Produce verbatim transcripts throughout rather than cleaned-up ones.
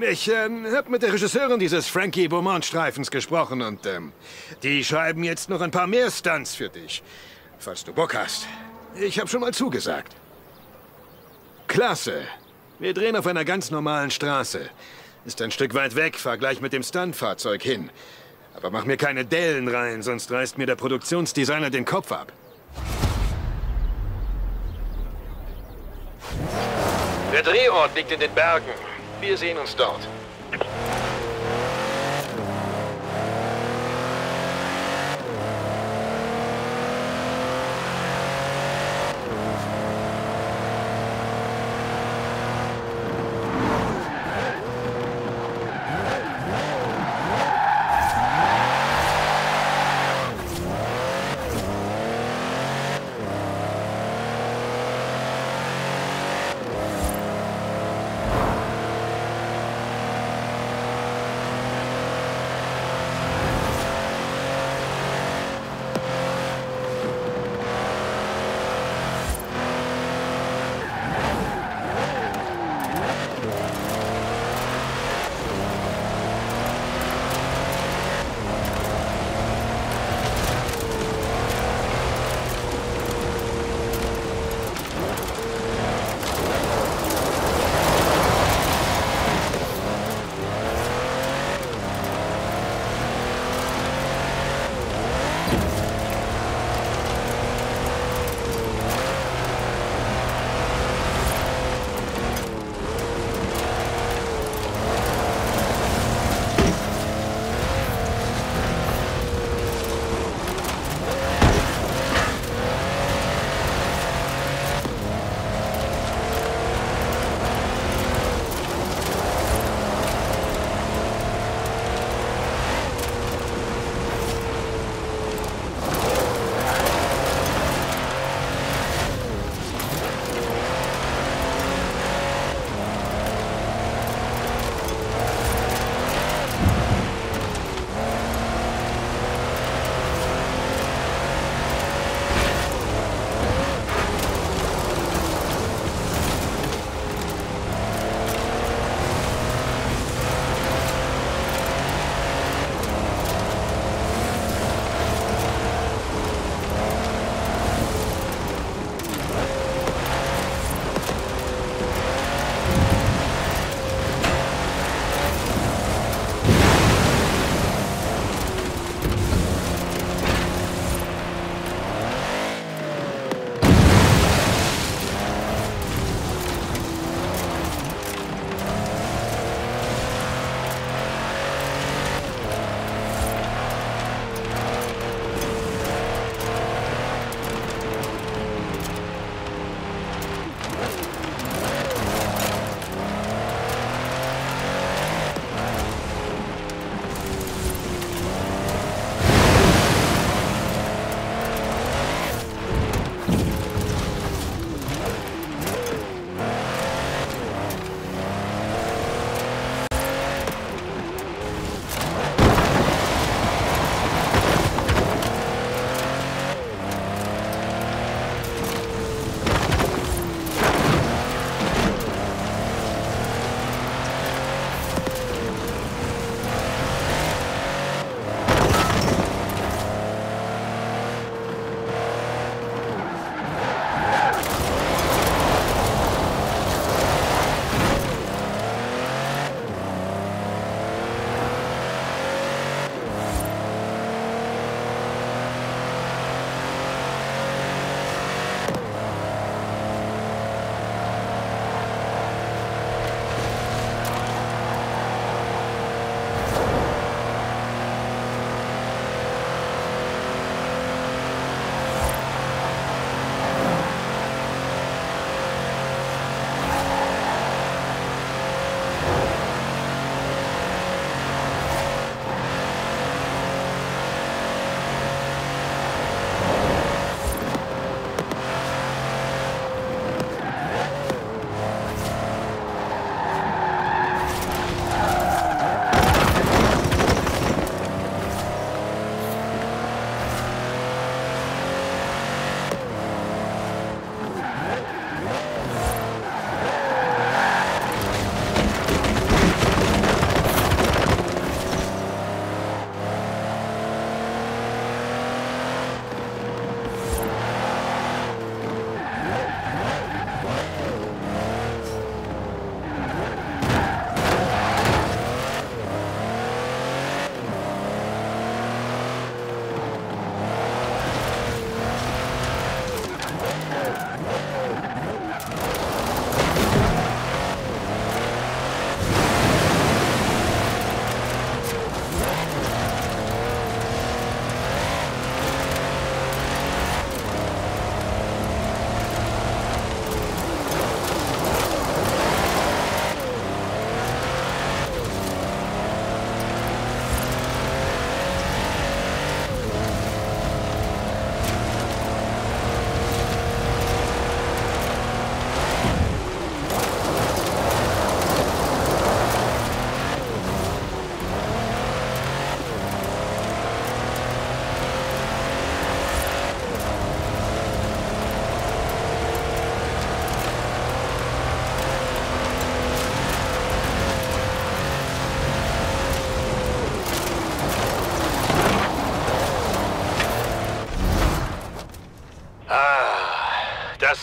Ich ähm, habe mit der Regisseurin dieses Frankie Beaumont-Streifens gesprochen und ähm, die schreiben jetzt noch ein paar mehr Stunts für dich. Falls du Bock hast. Ich habe schon mal zugesagt. Klasse. Wir drehen auf einer ganz normalen Straße. Ist ein Stück weit weg, fahr gleich mit dem Stuntfahrzeug hin. Aber mach mir keine Dellen rein, sonst reißt mir der Produktionsdesigner den Kopf ab. Der Drehort liegt in den Bergen. Wir sehen uns dort.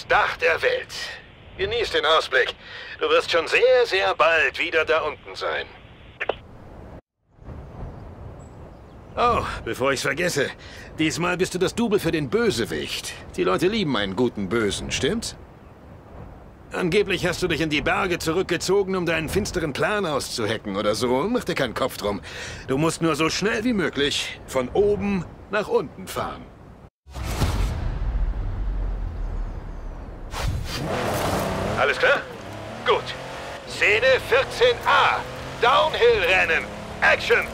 das Dach der Welt. Genieß den Ausblick. Du wirst schon sehr, sehr bald wieder da unten sein. Oh, bevor ich's vergesse. Diesmal bist du das Double für den Bösewicht. Die Leute lieben einen guten Bösen, stimmt's? Angeblich hast du dich in die Berge zurückgezogen, um deinen finsteren Plan auszuhacken oder so. Mach dir keinen Kopf drum. Du musst nur so schnell wie möglich von oben nach unten fahren. Alles klar? Gut. Szene vierzehn a. Downhill-Rennen. Action!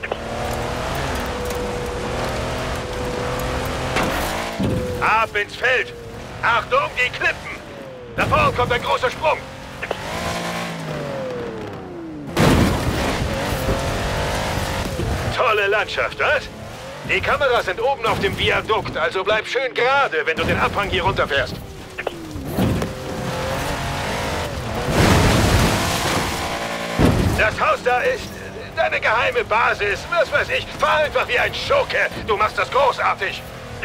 Ab ins Feld! Achtung, die Klippen! Da vorne kommt ein großer Sprung! Tolle Landschaft, was? Die Kameras sind oben auf dem Viadukt, also bleib schön gerade, wenn du den Abhang hier runterfährst. Das Haus da ist deine geheime Basis, was weiß ich. Fahr einfach wie ein Schurke, du machst das großartig.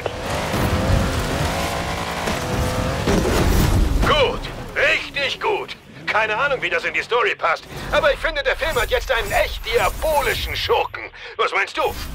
Gut, richtig gut. Keine Ahnung, wie das in die Story passt, aber ich finde, der Film hat jetzt einen echt diabolischen Schurken. Was meinst du?